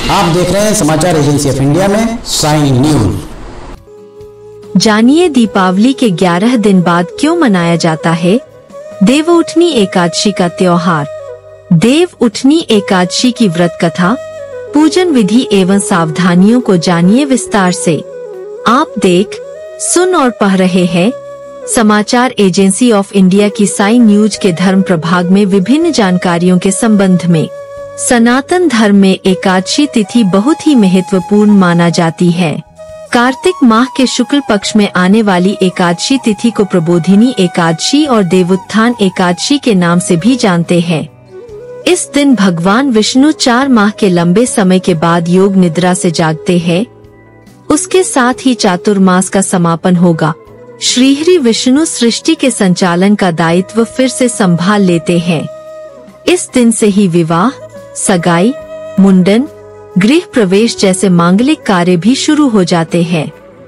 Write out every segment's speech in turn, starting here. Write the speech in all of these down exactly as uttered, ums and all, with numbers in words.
आप देख रहे हैं समाचार एजेंसी ऑफ इंडिया में साइन न्यूज। जानिए दीपावली के ग्यारह दिन बाद क्यों मनाया जाता है देवउठनी एकादशी का त्योहार। देवउठनी एकादशी की व्रत कथा, पूजन विधि एवं सावधानियों को जानिए विस्तार से। आप देख, सुन और पढ़ रहे हैं समाचार एजेंसी ऑफ इंडिया की साइन न्यूज के धर्म प्रभाग में विभिन्न जानकारियों के संबंध में। सनातन धर्म में एकादशी तिथि बहुत ही महत्वपूर्ण माना जाती है। कार्तिक माह के शुक्ल पक्ष में आने वाली एकादशी तिथि को प्रबोधिनी एकादशी और देवोत्थान एकादशी के नाम से भी जानते हैं। इस दिन भगवान विष्णु चार माह के लंबे समय के बाद योग निद्रा से जागते हैं। उसके साथ ही चातुर्मास का समापन होगा। श्रीहरि विष्णु सृष्टि के संचालन का दायित्व फिर से संभाल लेते हैं। इस दिन से ही विवाह, सगाई, मुंडन, गृह प्रवेश जैसे मांगलिक कार्य भी शुरू हो जाते हैं।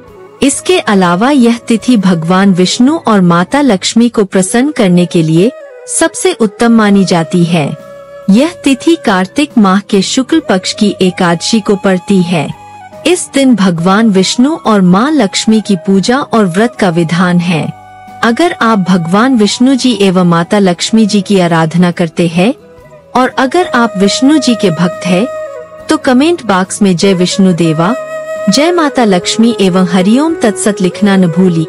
इसके अलावा यह तिथि भगवान विष्णु और माता लक्ष्मी को प्रसन्न करने के लिए सबसे उत्तम मानी जाती है। यह तिथि कार्तिक माह के शुक्ल पक्ष की एकादशी को पड़ती है। इस दिन भगवान विष्णु और माँ लक्ष्मी की पूजा और व्रत का विधान है। अगर आप भगवान विष्णु जी एवं माता लक्ष्मी जी की आराधना करते हैं और अगर आप विष्णु जी के भक्त हैं, तो कमेंट बॉक्स में जय विष्णु देवा, जय माता लक्ष्मी एवं हरिओम तत्सत लिखना न भूली।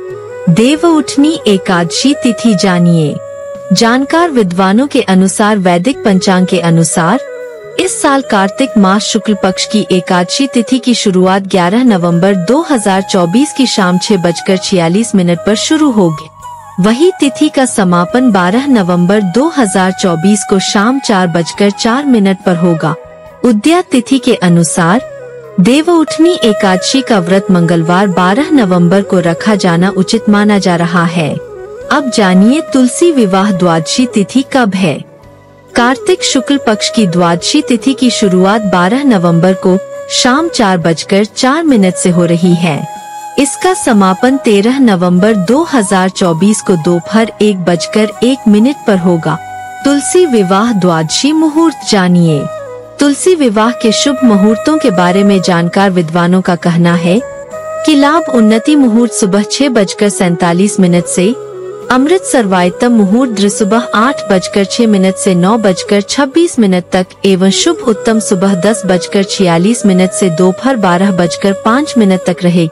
देवउठनी एकादशी तिथि जानिए। जानकार विद्वानों के अनुसार वैदिक पंचांग के अनुसार इस साल कार्तिक मास शुक्ल पक्ष की एकादशी तिथि की शुरुआत ग्यारह नवंबर दो हज़ार चौबीस की शाम छह बजकर छियालीस मिनट पर शुरू होगी। वही तिथि का समापन बारह नवंबर दो हज़ार चौबीस को शाम चार बजकर चार मिनट पर होगा। उदया तिथि के अनुसार देवउठनी एकादशी का व्रत मंगलवार बारह नवंबर को रखा जाना उचित माना जा रहा है। अब जानिए तुलसी विवाह द्वादशी तिथि कब है। कार्तिक शुक्ल पक्ष की द्वादशी तिथि की शुरुआत बारह नवंबर को शाम चार बजकर चार मिनट से हो रही है। इसका समापन तेरह नवंबर दो हज़ार चौबीस को दोपहर एक बजकर एक मिनट पर होगा। तुलसी विवाह द्वादशी मुहूर्त जानिए। तुलसी विवाह के शुभ मुहूर्तों के बारे में जानकार विद्वानों का कहना है कि लाभ उन्नति मुहूर्त सुबह छह बजकर सैतालीस मिनट से, अमृत सर्वायतम मुहूर्त सुबह आठ बजकर छह मिनट से नौ बजकर छब्बीस मिनट तक एवं शुभ उत्तम सुबह दस बजकर छियालीस मिनट से दोपहर बारह बजकर पाँच मिनट तक रहे।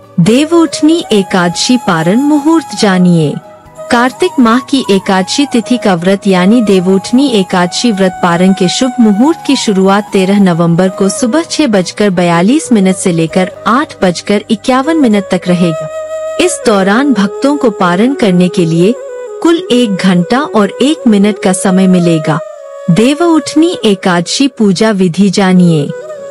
देवउठनी एकादशी पारण मुहूर्त जानिए। कार्तिक माह की एकादशी तिथि का व्रत यानी देवउठनी एकादशी व्रत पारण के शुभ मुहूर्त की शुरुआत तेरह नवंबर को सुबह छह बजकर बयालीस मिनट से लेकर आठ बजकर इक्यावन मिनट तक रहेगा। इस दौरान भक्तों को पारण करने के लिए कुल एक घंटा और एक मिनट का समय मिलेगा। देवउठनी एकादशी पूजा विधि जानिए।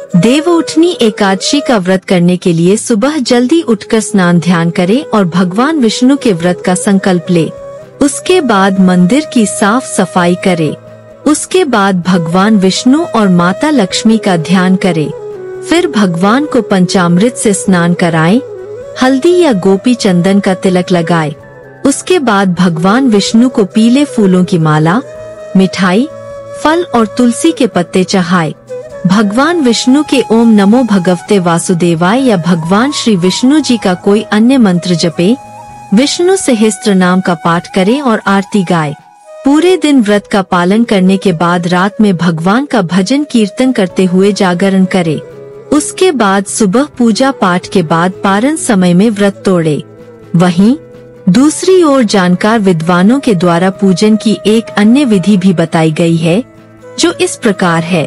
देवउठनी एकादशी का व्रत करने के लिए सुबह जल्दी उठकर स्नान ध्यान करें और भगवान विष्णु के व्रत का संकल्प ले। उसके बाद मंदिर की साफ सफाई करे। उसके बाद भगवान विष्णु और माता लक्ष्मी का ध्यान करे। फिर भगवान को पंचामृत से स्नान कराएं, हल्दी या गोपी चंदन का तिलक लगाए। उसके बाद भगवान विष्णु को पीले फूलों की माला, मिठाई, फल और तुलसी के पत्ते चढ़ाए। भगवान विष्णु के ओम नमो भगवते वासुदेवाय या भगवान श्री विष्णु जी का कोई अन्य मंत्र जपे, विष्णु सहस्त्र नाम का पाठ करें और आरती गाए। पूरे दिन व्रत का पालन करने के बाद रात में भगवान का भजन कीर्तन करते हुए जागरण करे। उसके बाद सुबह पूजा पाठ के बाद पारण समय में व्रत तोड़े। वहीं दूसरी ओर जानकार विद्वानों के द्वारा पूजन की एक अन्य विधि भी बताई गई है, जो इस प्रकार है।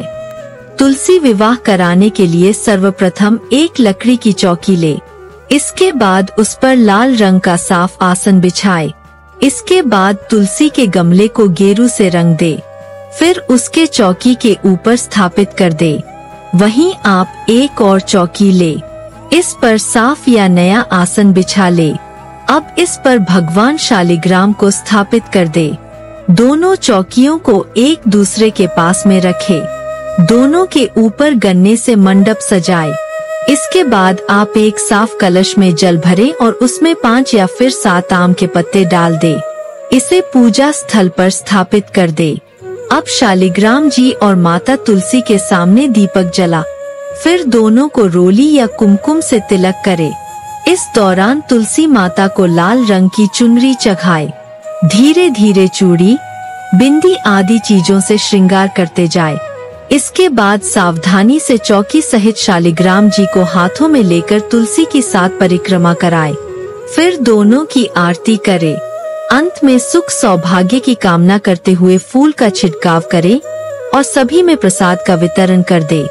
तुलसी विवाह कराने के लिए सर्वप्रथम एक लकड़ी की चौकी ले। इसके बाद उस पर लाल रंग का साफ आसन बिछाए। इसके बाद तुलसी के गमले को गेरू से रंग दे। फिर उसके चौकी के ऊपर स्थापित कर दे। वहीं आप एक और चौकी ले। इस पर साफ या नया आसन बिछा ले। अब इस पर भगवान शालिग्राम को स्थापित कर दे। दोनों चौकियों को एक दूसरे के पास में रखे। दोनों के ऊपर गन्ने से मंडप सजाए। इसके बाद आप एक साफ कलश में जल भरे और उसमें पाँच या फिर सात आम के पत्ते डाल दे। इसे पूजा स्थल पर स्थापित कर दे। अब शालिग्राम जी और माता तुलसी के सामने दीपक जला। फिर दोनों को रोली या कुमकुम से तिलक करे। इस दौरान तुलसी माता को लाल रंग की चुनरी चढ़ाए। धीरे धीरे चूड़ी, बिंदी आदि चीजों से श्रृंगार करते जाए। इसके बाद सावधानी से चौकी सहित शालिग्राम जी को हाथों में लेकर तुलसी की सात परिक्रमा कराए। फिर दोनों की आरती करे। अंत में सुख सौभाग्य की कामना करते हुए फूल का छिड़काव करे और सभी में प्रसाद का वितरण कर दे।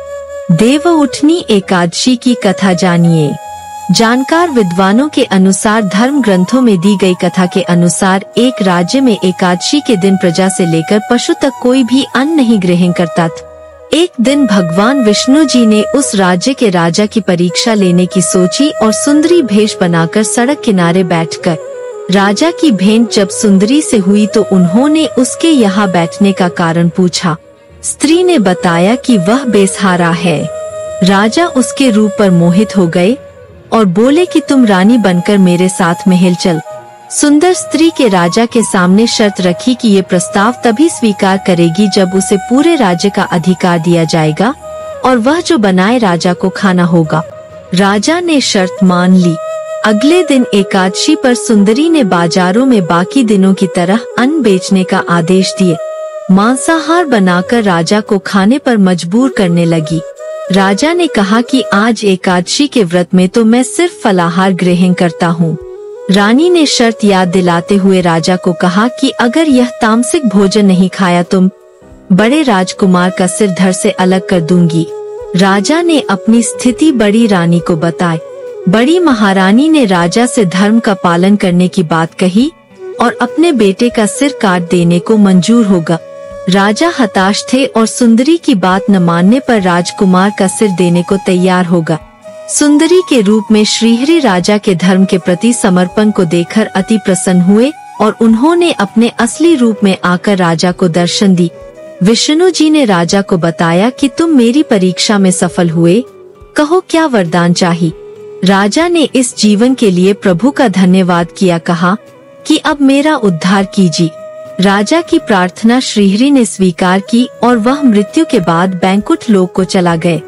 देवउठनी एकादशी की कथा जानिए। जानकार विद्वानों के अनुसार धर्म ग्रंथों में दी गई कथा के अनुसार एक राज्य में एकादशी के दिन प्रजा से लेकर पशु तक कोई भी अन्न नहीं ग्रहण करता था। एक दिन भगवान विष्णु जी ने उस राज्य के राजा की परीक्षा लेने की सोची और सुंदरी भेष बनाकर सड़क किनारे बैठकर राजा की भेंट जब सुंदरी से हुई तो उन्होंने उसके यहाँ बैठने का कारण पूछा। स्त्री ने बताया कि वह बेसहारा है। राजा उसके रूप पर मोहित हो गए और बोले कि तुम रानी बनकर मेरे साथ महल चल। सुंदर स्त्री के राजा के सामने शर्त रखी कि ये प्रस्ताव तभी स्वीकार करेगी जब उसे पूरे राज्य का अधिकार दिया जाएगा और वह जो बनाए राजा को खाना होगा। राजा ने शर्त मान ली। अगले दिन एकादशी पर सुंदरी ने बाजारों में बाकी दिनों की तरह अन्न बेचने का आदेश दिए। मांसाहार बनाकर राजा को खाने पर मजबूर करने लगी। राजा ने कहा कि आज एकादशी के व्रत में तो मैं सिर्फ फलाहार ग्रहण करता हूँ। रानी ने शर्त याद दिलाते हुए राजा को कहा कि अगर यह तामसिक भोजन नहीं खाया तुम बड़े राजकुमार का सिर धड़ से अलग कर दूंगी। राजा ने अपनी स्थिति बड़ी रानी को बताई। बड़ी महारानी ने राजा से धर्म का पालन करने की बात कही और अपने बेटे का सिर काट देने को मंजूर होगा। राजा हताश थे और सुंदरी की बात न मानने पर राजकुमार का सिर देने को तैयार होगा। सुंदरी के रूप में श्रीहरि राजा के धर्म के प्रति समर्पण को देखकर अति प्रसन्न हुए और उन्होंने अपने असली रूप में आकर राजा को दर्शन दी। विष्णु जी ने राजा को बताया कि तुम मेरी परीक्षा में सफल हुए, कहो क्या वरदान चाहिए। राजा ने इस जीवन के लिए प्रभु का धन्यवाद किया, कहा कि अब मेरा उद्धार कीजिए। राजा की प्रार्थना श्रीहरि ने स्वीकार की और वह मृत्यु के बाद बैंकुट लोक को चला गए।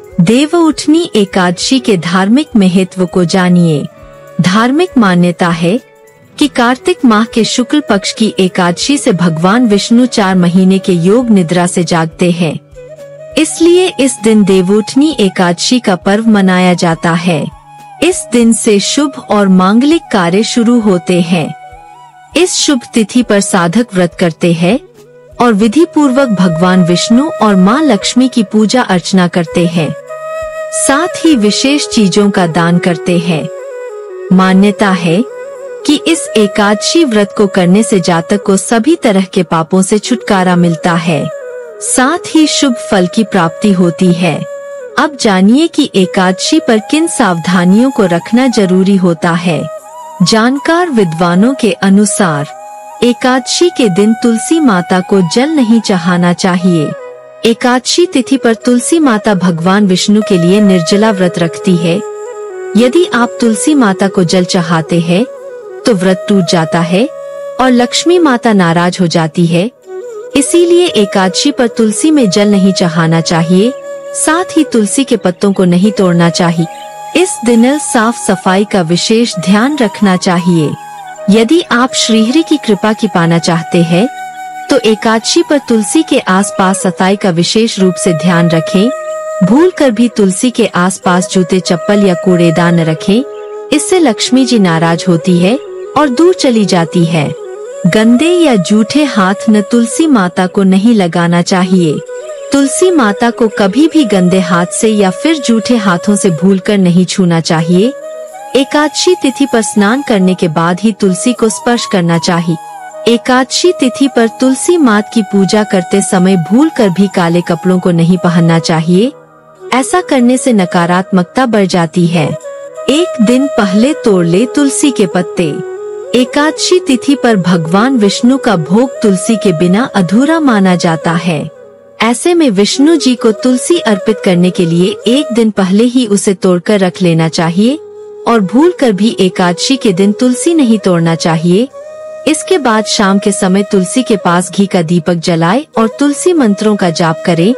देवउठनी एकादशी के धार्मिक महत्व को जानिए। धार्मिक मान्यता है कि कार्तिक माह के शुक्ल पक्ष की एकादशी से भगवान विष्णु चार महीने के योग निद्रा से जागते हैं। इसलिए इस दिन देवउठनी एकादशी का पर्व मनाया जाता है। इस दिन से शुभ और मांगलिक कार्य शुरू होते हैं। इस शुभ तिथि पर साधक व्रत करते हैं और विधि पूर्वक भगवान विष्णु और माँ लक्ष्मी की पूजा अर्चना करते हैं। साथ ही विशेष चीजों का दान करते हैं। मान्यता है कि इस एकादशी व्रत को करने से जातक को सभी तरह के पापों से छुटकारा मिलता है, साथ ही शुभ फल की प्राप्ति होती है। अब जानिए कि एकादशी पर किन सावधानियों को रखना जरूरी होता है। जानकार विद्वानों के अनुसार एकादशी के दिन तुलसी माता को जल नहीं चढ़ाना चाहिए। एकादशी तिथि पर तुलसी माता भगवान विष्णु के लिए निर्जला व्रत रखती है। यदि आप तुलसी माता को जल चढ़ाते हैं तो व्रत टूट जाता है और लक्ष्मी माता नाराज हो जाती है। इसीलिए एकादशी पर तुलसी में जल नहीं चढ़ाना चाहिए, साथ ही तुलसी के पत्तों को नहीं तोड़ना चाहिए। इस दिन साफ सफाई का विशेष ध्यान रखना चाहिए। यदि आप श्रीहरि की कृपा की पाना चाहते हैं तो एकादशी पर तुलसी के आसपास सफाई का विशेष रूप से ध्यान रखें। भूल कर भी तुलसी के आसपास जूते चप्पल या कूड़ेदान न रखें, इससे लक्ष्मी जी नाराज होती है और दूर चली जाती है। गंदे या जूठे हाथ न तुलसी माता को नहीं लगाना चाहिए। तुलसी माता को कभी भी गंदे हाथ से या फिर जूठे हाथों से भूलकर नहीं छूना चाहिए। एकादशी तिथि पर स्नान करने के बाद ही तुलसी को स्पर्श करना चाहिए। एकादशी तिथि पर तुलसी माता की पूजा करते समय भूलकर भी काले कपड़ों को नहीं पहनना चाहिए। ऐसा करने से नकारात्मकता बढ़ जाती है। एक दिन पहले तोड़ ले तुलसी के पत्ते। एकादशी तिथि पर भगवान विष्णु का भोग तुलसी के बिना अधूरा माना जाता है। ऐसे में विष्णु जी को तुलसी अर्पित करने के लिए एक दिन पहले ही उसे तोड़कर रख लेना चाहिए और भूलकर भी एकादशी के दिन तुलसी नहीं तोड़ना चाहिए। इसके बाद शाम के समय तुलसी के पास घी का दीपक जलाए और तुलसी मंत्रों का जाप करें।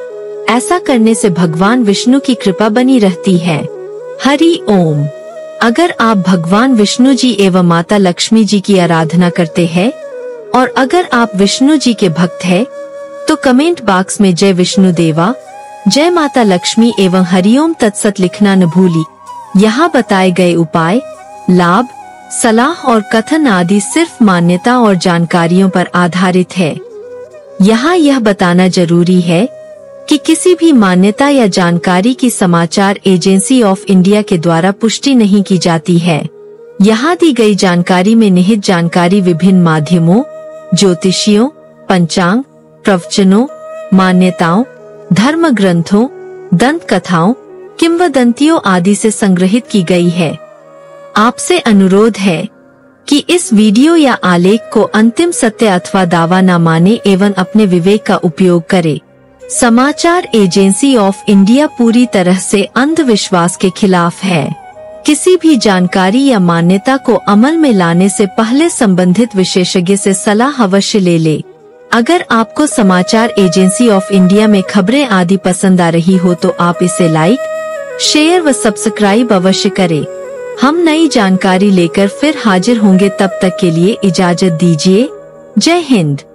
ऐसा करने से भगवान विष्णु की कृपा बनी रहती है। हरि ओम। अगर आप भगवान विष्णु जी एवं माता लक्ष्मी जी की आराधना करते हैं और अगर आप विष्णु जी के भक्त हैं, तो कमेंट बॉक्स में जय विष्णु देवा, जय माता लक्ष्मी एवं हरिओम तत्सत लिखना न भूली। यहाँ बताए गए उपाय, लाभ, सलाह और कथन आदि सिर्फ मान्यता और जानकारियों पर आधारित है। यहाँ यह बताना जरूरी है कि किसी भी मान्यता या जानकारी की समाचार एजेंसी ऑफ इंडिया के द्वारा पुष्टि नहीं की जाती है। यहाँ दी गई जानकारी में निहित जानकारी विभिन्न माध्यमों, ज्योतिषियों, पंचांग, प्रवचनों, मान्यताओं, धर्म ग्रंथों, दंत कथाओं, किंवदंतियों आदि से संग्रहित की गई है। आपसे अनुरोध है कि इस वीडियो या आलेख को अंतिम सत्य अथवा दावा न माने एवं अपने विवेक का उपयोग करें। समाचार एजेंसी ऑफ इंडिया पूरी तरह से अंधविश्वास के खिलाफ है। किसी भी जानकारी या मान्यता को अमल में लाने से पहले संबंधित विशेषज्ञ से सलाह अवश्य ले ले। अगर आपको समाचार एजेंसी ऑफ इंडिया में खबरें आदि पसंद आ रही हो तो आप इसे लाइक, शेयर व सब्सक्राइब अवश्य करें। हम नई जानकारी लेकर फिर हाजिर होंगे, तब तक के लिए इजाजत दीजिए। जय हिंद।